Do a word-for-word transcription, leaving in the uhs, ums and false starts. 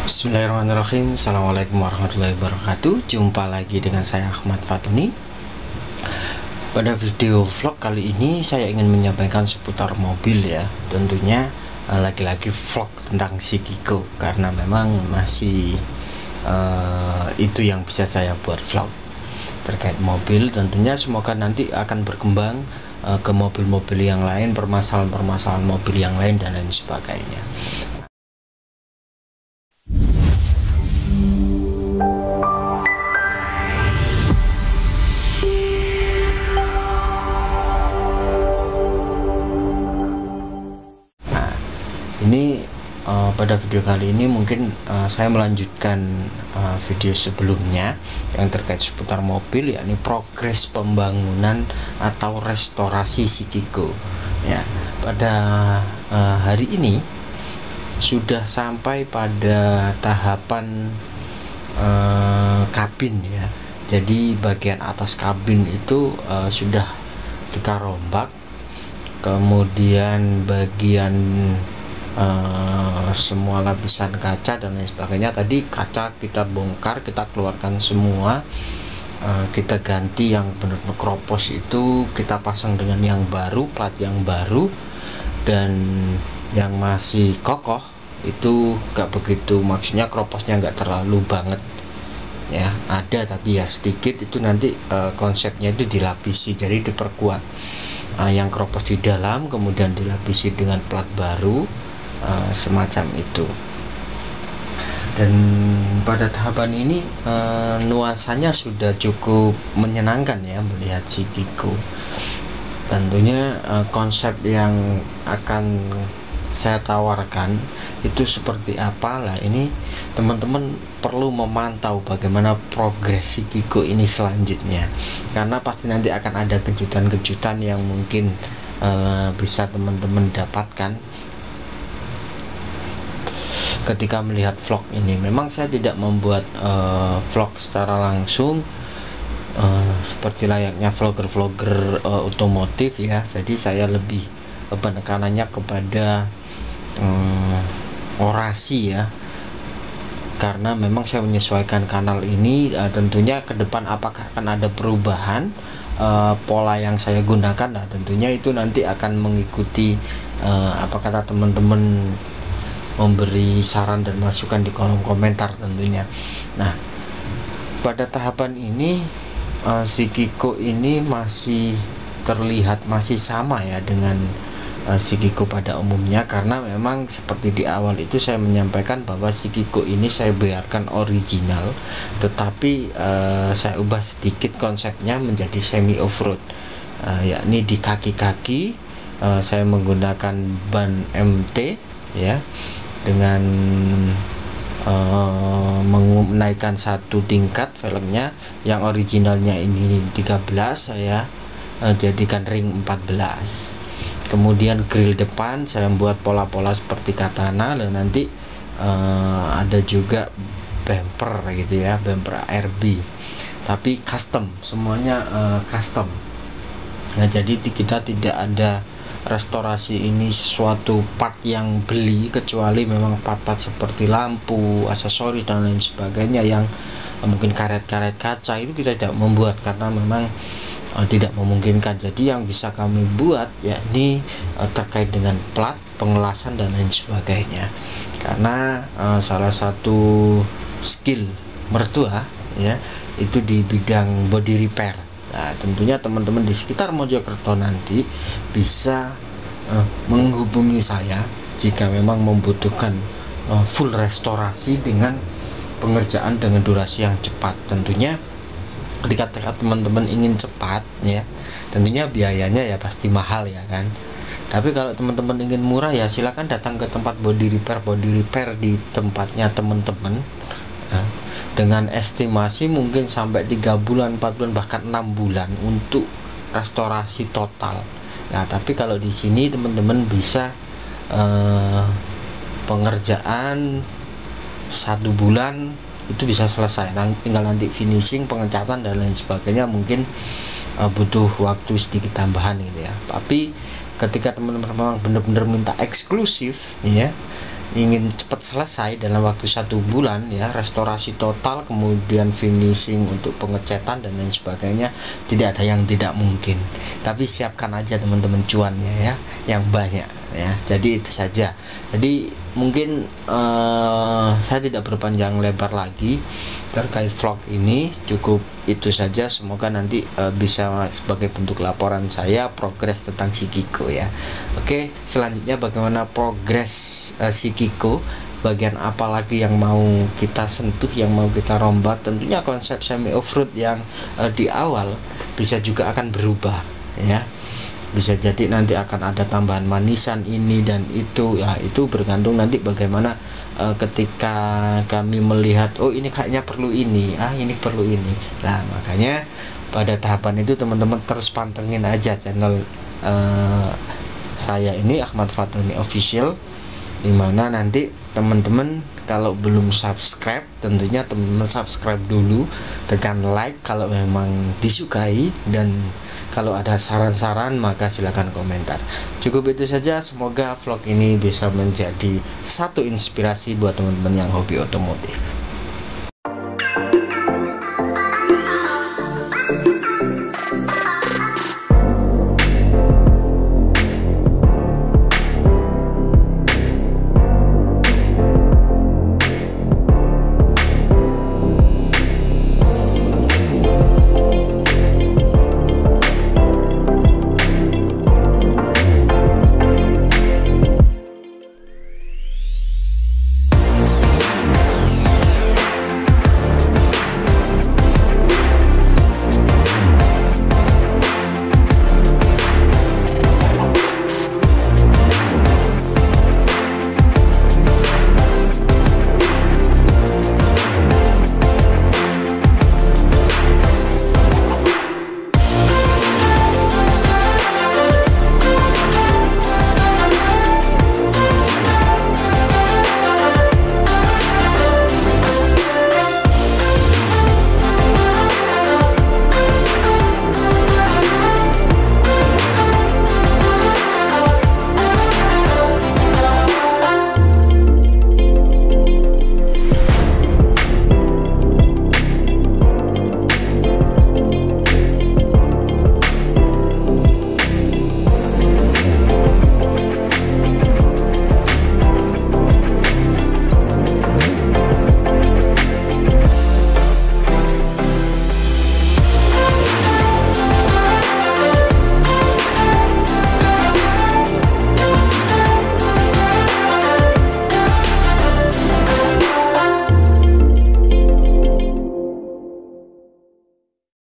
Bismillahirrahmanirrahim. Assalamualaikum warahmatullahi wabarakatuh. Jumpa lagi dengan saya Ahmad Fatuni. Pada video vlog kali ini saya ingin menyampaikan seputar mobil ya. Tentunya lagi-lagi vlog tentang Sikiko, karena memang masih uh, itu yang bisa saya buat vlog terkait mobil. Tentunya semoga nanti akan berkembang uh, ke mobil-mobil yang lain, permasalahan-permasalahan mobil yang lain dan lain sebagainya. Ini uh, pada video kali ini mungkin uh, saya melanjutkan uh, video sebelumnya yang terkait seputar mobil, yakni progres pembangunan atau restorasi Sikiko ya. Pada uh, hari ini sudah sampai pada tahapan uh, kabin ya. Jadi bagian atas kabin itu uh, sudah kita rombak, kemudian bagian Uh, semua lapisan kaca dan lain sebagainya. Tadi kaca kita bongkar, kita keluarkan semua, uh, kita ganti yang benar-benar kropos itu, kita pasang dengan yang baru, plat yang baru, dan yang masih kokoh itu gak begitu, maksudnya kroposnya gak terlalu banget ya, ada tapi ya sedikit. Itu nanti uh, konsepnya itu dilapisi, jadi diperkuat uh, yang kropos di dalam, kemudian dilapisi dengan plat baru. Uh, semacam itu. Dan pada tahapan ini uh, nuansanya sudah cukup menyenangkan ya melihat Sikiko. Tentunya uh, konsep yang akan saya tawarkan itu seperti apa lah, ini teman-teman perlu memantau bagaimana progres Sikiko ini selanjutnya, karena pasti nanti akan ada kejutan-kejutan yang mungkin uh, bisa teman-teman dapatkan ketika melihat vlog ini. Memang saya tidak membuat uh, vlog secara langsung uh, seperti layaknya vlogger-vlogger uh, otomotif ya. Jadi saya lebih uh, penekanannya kepada um, orasi ya, karena memang saya menyesuaikan kanal ini. Uh, tentunya ke depan apakah akan ada perubahan uh, pola yang saya gunakan, nah tentunya itu nanti akan mengikuti uh, apa kata teman-teman, memberi saran dan masukan di kolom komentar tentunya. Nah, pada tahapan ini uh, Sikiko ini masih terlihat masih sama ya dengan uh, Sikiko pada umumnya, karena memang seperti di awal itu saya menyampaikan bahwa Sikiko ini saya biarkan original, tetapi uh, saya ubah sedikit konsepnya menjadi semi off-road, uh, yakni di kaki-kaki uh, saya menggunakan ban M T ya, dengan uh, menaikkan satu tingkat velgnya. Yang originalnya ini tiga belas, saya uh, jadikan ring empat belas. Kemudian grill depan saya membuat pola-pola seperti katana, dan nanti uh, ada juga bumper gitu ya, bumper A R B tapi custom, semuanya uh, custom. Nah, jadi kita tidak ada restorasi ini sesuatu part yang beli, kecuali memang part-part seperti lampu, aksesoris dan lain sebagainya yang uh, mungkin karet-karet kaca itu kita tidak membuat karena memang uh, tidak memungkinkan. Jadi yang bisa kami buat yakni uh, terkait dengan plat, pengelasan dan lain sebagainya, karena uh, salah satu skill mertua ya itu di bidang body repair. Nah, tentunya teman-teman di sekitar Mojokerto nanti bisa uh, menghubungi saya jika memang membutuhkan uh, full restorasi dengan pengerjaan dengan durasi yang cepat. Tentunya ketika teman-teman ingin cepat ya, tentunya biayanya ya pasti mahal ya kan. Tapi kalau teman-teman ingin murah ya silakan datang ke tempat body repair body repair di tempatnya teman-teman. Uh, dengan estimasi mungkin sampai tiga bulan, empat bulan, bahkan enam bulan untuk restorasi total. Nah, tapi kalau di sini teman-teman bisa eh, pengerjaan satu bulan itu bisa selesai. Nah, tinggal nanti finishing, pengecatan dan lain sebagainya mungkin eh, butuh waktu sedikit tambahan gitu ya. Tapi ketika teman-teman memang benar-benar minta eksklusif ya, ingin cepat selesai dalam waktu satu bulan ya, restorasi total, kemudian finishing untuk pengecatan dan lain sebagainya, tidak ada yang tidak mungkin. Tapi siapkan aja teman-teman cuannya ya, yang banyak ya. Jadi itu saja. Jadi mungkin uh, saya tidak berpanjang lebar lagi terkait vlog ini, cukup itu saja. Semoga nanti uh, bisa sebagai bentuk laporan saya progres tentang si Kiko ya. Oke, selanjutnya bagaimana progres uh, si Kiko, bagian apa lagi yang mau kita sentuh, yang mau kita rombak. Tentunya konsep semi off-road yang uh, di awal bisa juga akan berubah ya. Bisa jadi nanti akan ada tambahan manisan ini dan itu ya, itu bergantung nanti bagaimana uh, ketika kami melihat, oh ini kayaknya perlu ini, ah ini perlu ini. Nah makanya pada tahapan itu teman-teman terus pantengin aja channel uh, saya ini, Ahmad Fatoni Official, dimana nanti teman-teman kalau belum subscribe, tentunya teman-teman subscribe dulu, tekan like kalau memang disukai, dan kalau ada saran-saran maka silahkan komentar. Cukup itu saja, semoga vlog ini bisa menjadi satu inspirasi buat teman-teman yang hobi otomotif.